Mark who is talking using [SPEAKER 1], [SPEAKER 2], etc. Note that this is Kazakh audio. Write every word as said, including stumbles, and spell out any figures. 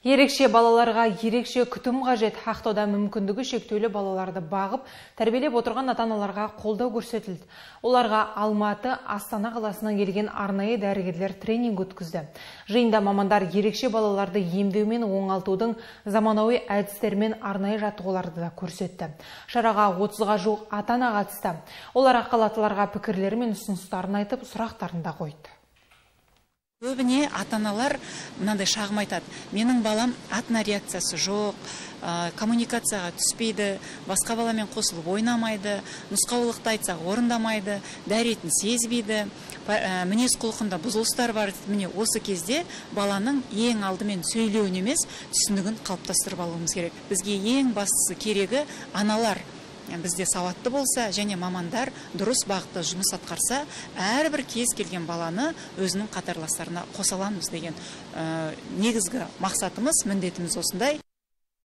[SPEAKER 1] Ерекше балаларға ерекше күтім қажет. Ақтауда мүмкіндігі шектеулі балаларды бағып, тәрбиелеп отырған ата-аналарға қолдау көрсетілді. Оларға Алматы, Астана қаласынан келген арнайы дәрігерлер тренинг өткізді. Жиында мамандар ерекше балаларды емдеу мен оңалтудың заманауи әдістермен арнайы жаттығуларды да көрсетті. Шараға отызға жуық ата-ана қатысты. Олар ақалатыларға пікірлері мен ұсыныстарын айтып, сұрақтарын да қойды.
[SPEAKER 2] Көбіне ата-аналар мынандай шағым айтады. Менің балам атына реакциясы жоқ, коммуникацияға түспейді, басқа баламен қосылып ойнамайды, нұсқаулықты айтсақ орындамайды, дәретін сезбейді, мінез құлқында бұзылыстар бар. Міне осы кезде баланың ең алдымен сөйлеуін емес, түсінігін қалыптастырып алуымыз керек. Бізге ең бастысы керегі аналар бізде сауатты болса, және мамандар дұрыс бағытта жұмыс атқарса, әрбір кез келген баланы өзінің қатарластарына қоса аламыз деген негізгі мақсатымыз, міндетіміз осындай.